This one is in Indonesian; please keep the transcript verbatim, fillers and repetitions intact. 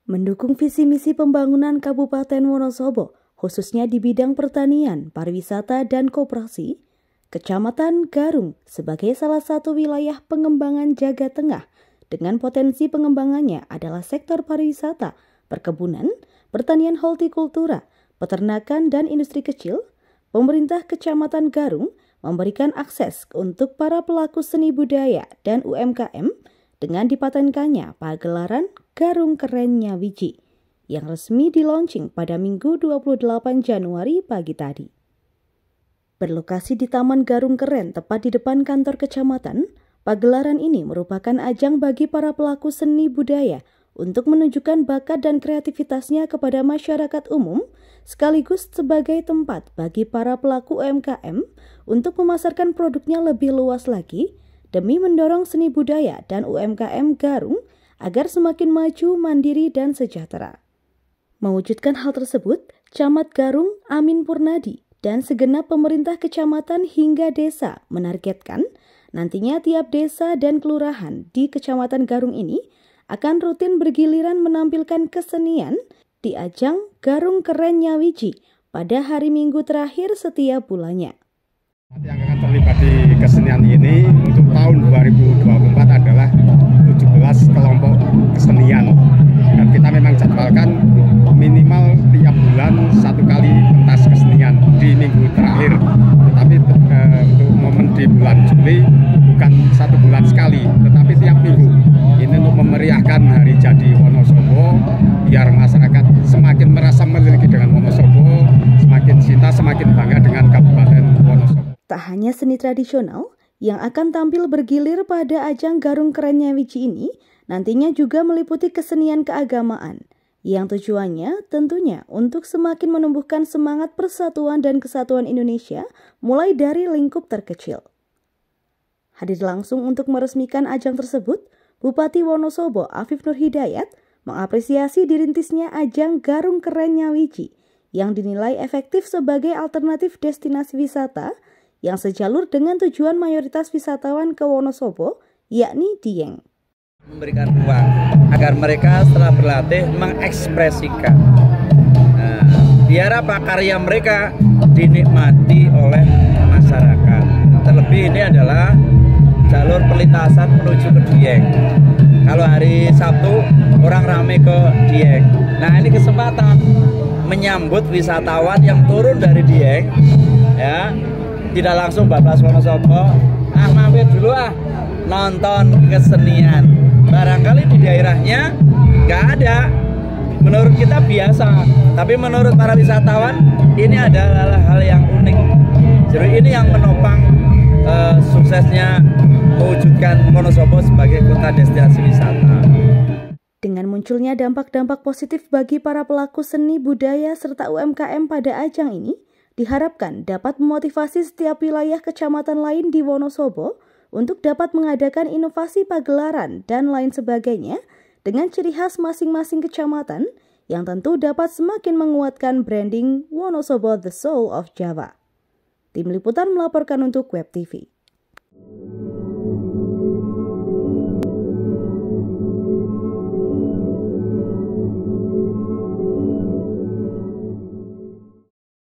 Mendukung visi misi pembangunan Kabupaten Wonosobo, khususnya di bidang pertanian, pariwisata, dan koperasi, Kecamatan Garung sebagai salah satu wilayah pengembangan Jaga Tengah dengan potensi pengembangannya adalah sektor pariwisata, perkebunan, pertanian hortikultura, peternakan, dan industri kecil. Pemerintah Kecamatan Garung memberikan akses untuk para pelaku seni budaya dan U M K M dengan dipatenkannya pagelaran Garung Keren Nyawiji yang resmi di-launching pada Minggu dua puluh delapan Januari pagi tadi. Berlokasi di Taman Garung Keren tepat di depan kantor kecamatan, pagelaran ini merupakan ajang bagi para pelaku seni budaya untuk menunjukkan bakat dan kreativitasnya kepada masyarakat umum, sekaligus sebagai tempat bagi para pelaku U M K M untuk memasarkan produknya lebih luas lagi demi mendorong seni budaya dan U M K M Garung agar semakin maju, mandiri, dan sejahtera. Mewujudkan hal tersebut, Camat Garung Amin Purnadi dan segenap pemerintah kecamatan hingga desa menargetkan nantinya tiap desa dan kelurahan di Kecamatan Garung ini akan rutin bergiliran menampilkan kesenian di ajang Garung Keren Nyawiji pada hari Minggu terakhir setiap bulannya. Yang akan terlibat di kesenian ini untuk tahun dua ribu dua puluh empat adalah tujuh belas kelompok kesenian. Dan kita memang jadwalkan minimal tiap bulan satu kali pentas kesenian di minggu terakhir. Tetapi eh, untuk momen di bulan Juli bukan satu bulan sekali, tetapi tiap minggu. Ini untuk memeriahkan hari jadi Wonosobo, biar masyarakat semakin merasa memiliki dengan Wonosobo, semakin cinta, semakin bangga dengan Kabupaten Wonosobo. Tak hanya seni tradisional yang akan tampil bergilir pada ajang Garung Keren Nyawiji ini, nantinya juga meliputi kesenian keagamaan, yang tujuannya tentunya untuk semakin menumbuhkan semangat persatuan dan kesatuan Indonesia mulai dari lingkup terkecil. Hadir langsung untuk meresmikan ajang tersebut, Bupati Wonosobo Afif Nur Hidayat mengapresiasi dirintisnya ajang Garung Keren Nyawiji yang dinilai efektif sebagai alternatif destinasi wisata yang sejalur dengan tujuan mayoritas wisatawan ke Wonosobo, yakni Dieng. Memberikan ruang agar mereka setelah berlatih mengekspresikan, nah, biar apa karya mereka dinikmati oleh masyarakat. Terlebih ini adalah jalur perlintasan menuju ke Dieng. Kalau hari Sabtu orang ramai ke Dieng. Nah, ini kesempatan menyambut wisatawan yang turun dari Dieng, ya, tidak langsung bablas Wonosobo, ah mampir dulu ah nonton kesenian. Barangkali di daerahnya nggak ada, menurut kita biasa, tapi menurut para wisatawan ini adalah hal yang unik. Jadi ini yang menopang uh, suksesnya mewujudkan Wonosobo sebagai kota destinasi wisata. Dengan munculnya dampak-dampak positif bagi para pelaku seni budaya serta U M K M pada ajang ini, diharapkan dapat memotivasi setiap wilayah kecamatan lain di Wonosobo untuk dapat mengadakan inovasi pagelaran dan lain sebagainya dengan ciri khas masing-masing kecamatan yang tentu dapat semakin menguatkan branding Wonosobo The Soul of Java. Tim Liputan melaporkan untuk Web T V.